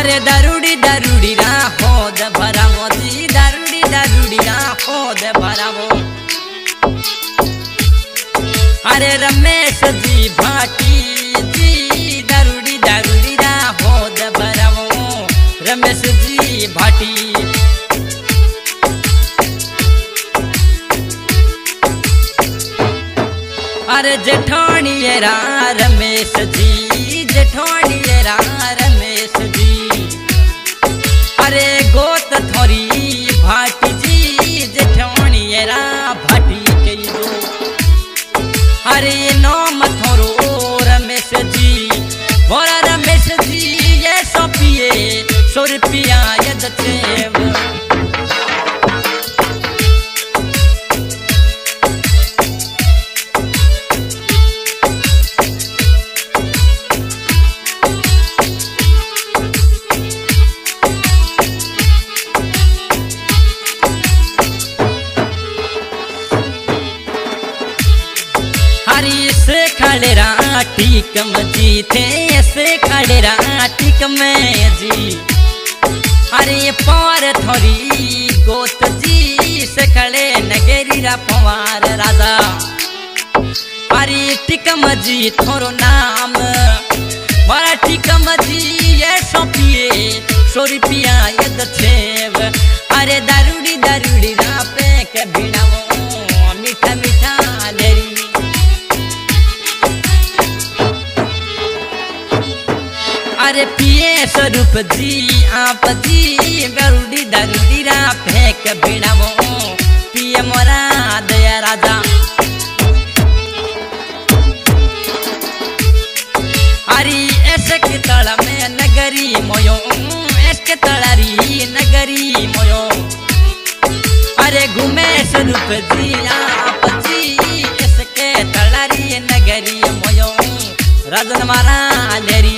अरे दारूडी दारूडी रा होद भरावो जी, दारूडी दारूडी रा होद भरावो। अरे रमेश जी भाटी जी, दारूडी दारूडी रा होद भरावो, रमेश जी भाटी। अरे जेठानी रा रमेश जी, जेठानी रा रमेश जी। अरे गोत थोरी भाटी जी, जेठानी रा भाटी के दो। अरे नाम थोरो रमेश जी, मोरा रमेश जी ये सोपिए 100 रुपया यद चेव। से खड़ेरा टीकम जी थे, से खड़ेरा टीकम जी। अरे पार थोरी गोत जी, से खड़े नगेरी रा पवार राजा। अरे टीकम जी थोरो नाम, मारा टीकम जी ये सोपिए 100 रुपया यद छेव। अरे दारूडी दारूडी रा पे के बिनावो, मीठा मीठा लेरी। अरे पिए स्वरूप जी आप जी, दारूडी दारूडी रा फेंक बिनावो, पिए मोरा दया राजा। अरे ऐसे के तड़ा में नगरी मोयो, ऐसे तड़ारी नगरी मोयो। अरे घूमे स्वरूप जी आप जी, इसके तड़ारी नगरी मोयो, राजन मारा लेरी।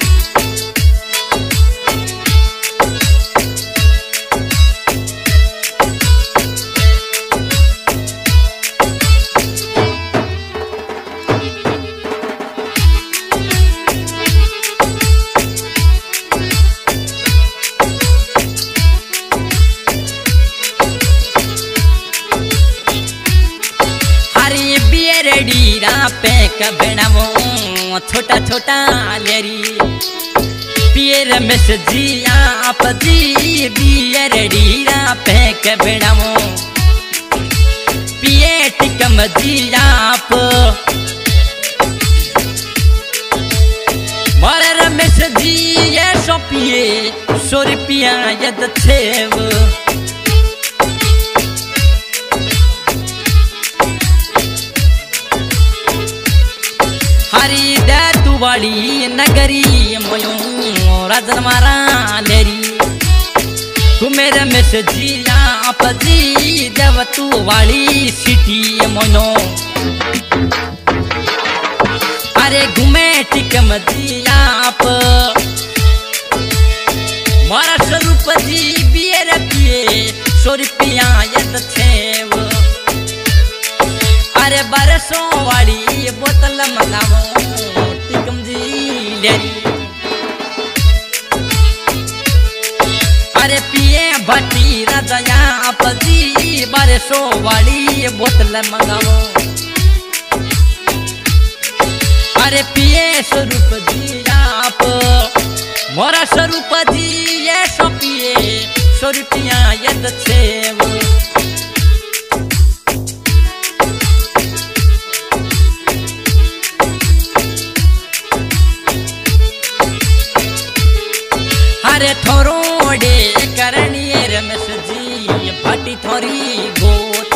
रा पैक बनावो छोटा छोटा लेरी। पिए रमेश जी आप जी, बियर डीरा पैक बनावो। पिए टिकम जी आप, मारे रमेश जी ये सोपिए 100 रुपया यद छेव। हरी दैतु वाली नगरी मोयो, राजन मारा लेरी। कुमेर रमेश जी आप जी, देवतु वाली सिटी मोनो। अरे घूमे टिकम जी आप, मारा स्वरूप जी बियर पिए 100 रुपया यद छेव। अरे बरसों वाली बोतल मंगावो, टिकम जी लेरी। अरे पिए भट्टी राजा आप जी, बरसों वाली बोतल मंगावो। अरे पिए स्वरूप जी आप, मोरा स्वरूप जी ये सोपिए 100 रुपया यद छेव। अरे थोरोडे करणी रमेश जी, भाटी थोरी गोत।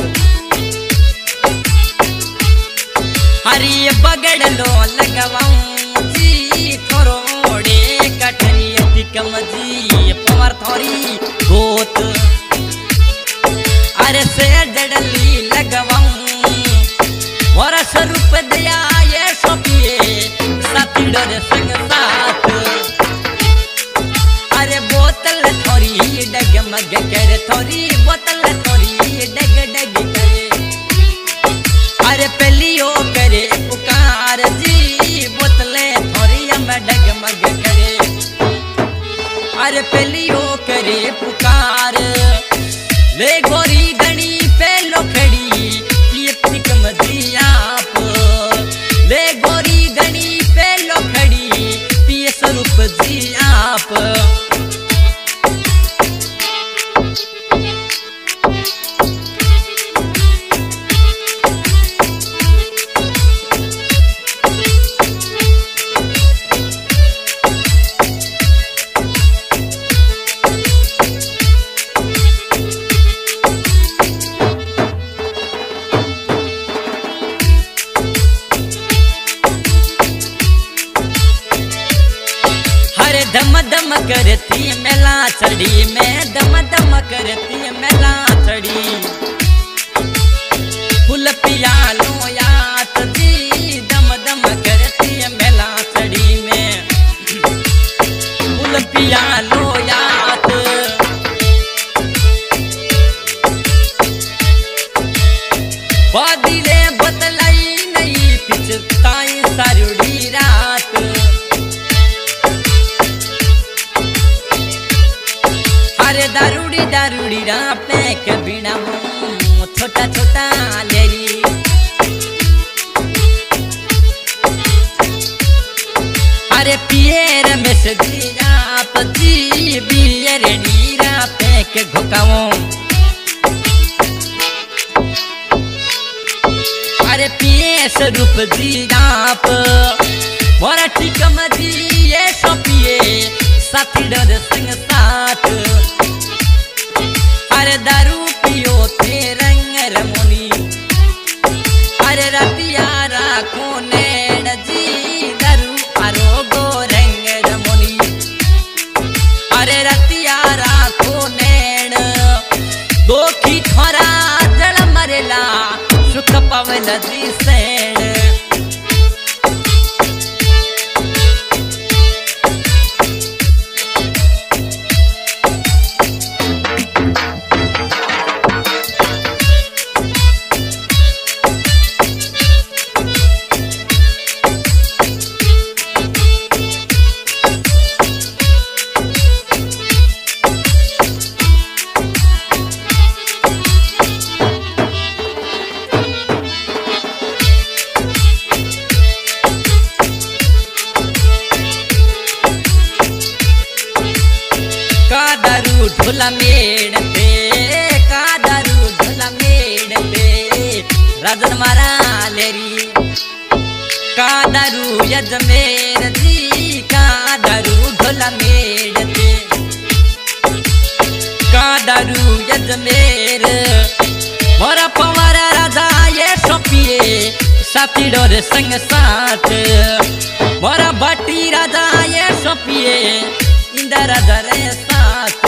हरी बगड़ लो लगवाऊं जी, थोरोडे कठनी टिकम जी, पवार थोरी गोत। अरे से जड़ली लगवाऊं, मोरा स्वरूप दया ये सोपिए साथी डोरे संग साथ। अरे बोतल थोरी डगमग करे, थोरी बोतल थोरी डग डग करे। अरे पलियो करे पुकार जी, धनी पे लोखड़ी पिए स्वरूप जी आप। दम दम करती मेला चढ़ी में, दम दम करती मेला चढ़ी। फूल पिया लो यात जी, दम दम करती मेला चढ़ी में। फूल पिया लो यात। बादिले बतलाई नहीं पिछताई सारुड़ी रात। अरे दारूड़ी दारूड़ी रापे के बिना छोटा छोटा लेरी। अरे पिए रमेश जी आप जी बियर नीरा पे के घोकाओ। अरे पिए स्वरूप जी आप मोरा टिकम जी ये सो पिए साथी डर संग साथ। अरे दारू पियो थे रंग रमोनी। अरे रतिया राखो नैन जी दारू आरो गो रंग रमोनी। अरे रतिया राखो नैन दोखी थोरा जल मरेला सुख पवन जी सैन। ढोला मेड़ पे का दारू ढोला मेड़ पे राजन मारा लेरी। का दारू यजमेर जी का दारू ढोला मेड़ पे। का दारू यजमेर मोरा पवारा राजा ये सोपिए साथी डोर संग साथ। मोरा भट्टी राजा ये सोपिए इंदा राजा रे साथ।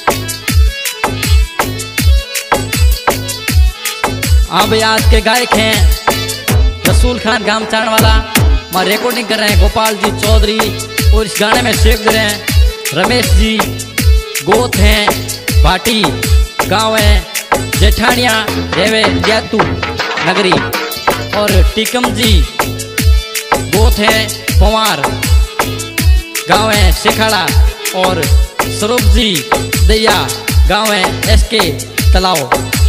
अब आज के गायक हैं रसूल खान गामचाण वाला। मैं रिकॉर्डिंग कर रहे हैं गोपाल जी चौधरी और इस गाने में शेख दे रहे हैं रमेश जी। गोत हैं भाटी गांव है जेठानिया रेवे जैतू नगरी। और टीकम जी गोत हैं पवार गांव है शेखाड़ा। और स्वरूप जी दैया गांव है एसके तलाव।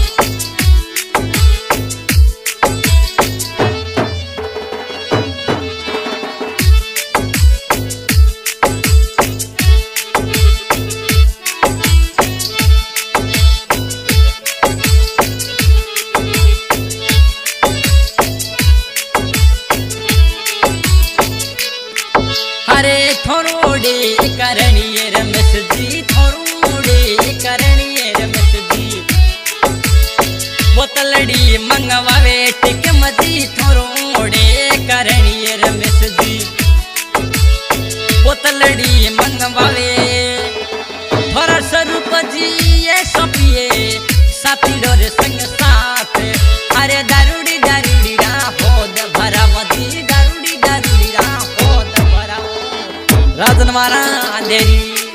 अरे थोड़े करणीय रमेश जी, थोड़े करणीय रमेश जी। बोतलड़ी मंगवावे टिकम जी, थोड़े करणीय रमेश जी। बोतलड़ी मंगवावे थोड़ा स्वरूप जी ये सोपिए साथी डोर संग साथ। अरे दारूड़ी दारूड़ी रा होद भरावती, दारूड़ी दारूड़ी रा होद भरावती राजन मारा अंधेरी।